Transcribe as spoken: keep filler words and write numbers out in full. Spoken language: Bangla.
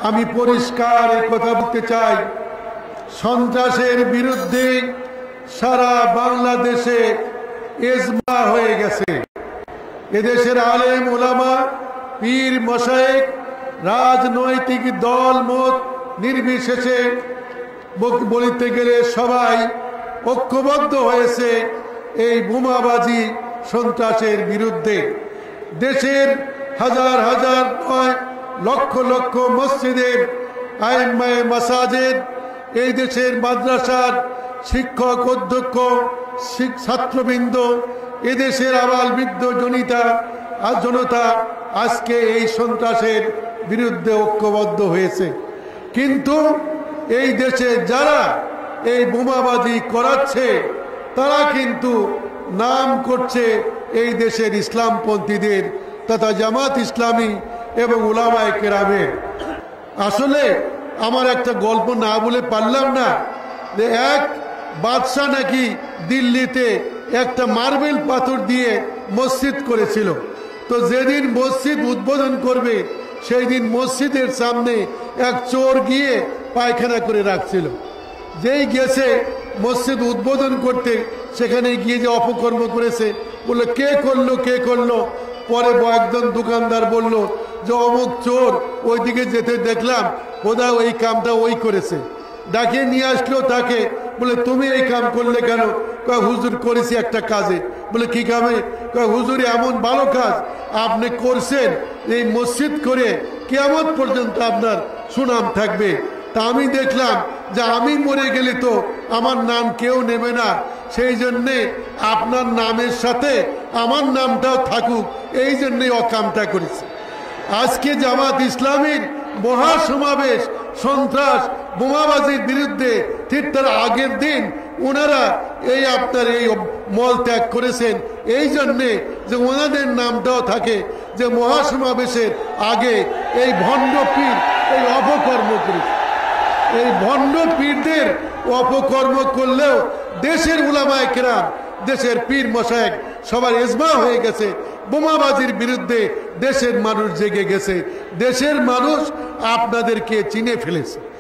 আমি পরিষ্কার কথা বলতে চাই, সন্ত্রাসের বিরুদ্ধে সারা বাংলাদেশে ইজমা হয়ে গেছে। এদেশের আলেম ওলামা, পীর মশায়েখ, রাজনৈতিক দল মত নির্বিশেষে বলতে গেলে সবাই ঐক্যবদ্ধ হয়েছে এই বোমাবাজি সন্ত্রাসের বিরুদ্ধে। দেশের হাজার হাজার নয় লক্ষ লক্ষ মসজিদের আইম্মায়ে মাসাজিদ, এই দেশের মাদ্রাসার শিক্ষক অধ্যক্ষ ছাত্রবৃন্দ, এদেশের আবাল বৃদ্ধ জনিতা আর জনতা আজকে এই সন্ত্রাসের বিরুদ্ধে ঐক্যবদ্ধ হয়েছে। কিন্তু এই দেশে যারা এই বোমাবাজি করাচ্ছে তারা কিন্তু নাম করছে এই দেশের ইসলামপন্থীদের তথা জামাত ইসলামী এবং উলামায়ে কেরামের। আসলে আমার একটা গল্প না বলে পারলাম না যে এক বাদশা নাকি দিল্লিতে একটা মার্বেল পাথর দিয়ে মসজিদ করেছিল। তো যেদিন মসজিদ উদ্বোধন করবে সেই দিন মসজিদের সামনে এক চোর গিয়ে পায়খানা করে রাখছিল। যেই গেছে মসজিদ উদ্বোধন করতে, সেখানে গিয়ে যে অপকর্ম করেছে বললো কে করলো কে করলো পরে একজন দোকানদার বলল যে অমুক চোর, ওইদিকে যেতে দেখলাম ওদা ওই কামটা ওই করেছে। ডাকে নিয়ে আসলো তাকে, বলে তুমি এই কাম করলে কেন? কয় হুজুর করেছি একটা কাজে। বলে কি কামে? কয় হুজুর এমন ভালো কাজ আপনি করছেন, এই মসজিদ করে কিয়ামত পর্যন্ত আপনার সুনাম থাকবে। তা আমি দেখলাম যে আমি মরে গেলে তো আমার নাম কেউ নেবে না, সেই জন্যে আপনার নামের সাথে আমার নামটাও থাকুক, এই জন্যই অকামটা করেছি। আজকে জামাত ইসলামীর মহাসমাবেশ সন্ত্রাস বোমাবাজির বিরুদ্ধে, ঠিক তার আগের দিন ওনারা এই আপনার এই মল ত্যাগ করেছেন এই জন্যে যে ওনাদের নামটাও থাকে, যে মহাসমাবেশের আগে এই ভণ্ড পীর এই অপকর্ম করেছে। এই ভণ্ড পীরদের অপকর্ম করলেও দেশের উলামায়ে কেরাম, দেশের পীর মশায়েখ সবার ইজমা হয়ে গেছে। বোমাবাজির বিরুদ্ধে দেশের মানুষ জেগে গেছে, দেশের মানুষ আপনাদেরকে চিনে ফেলেছে।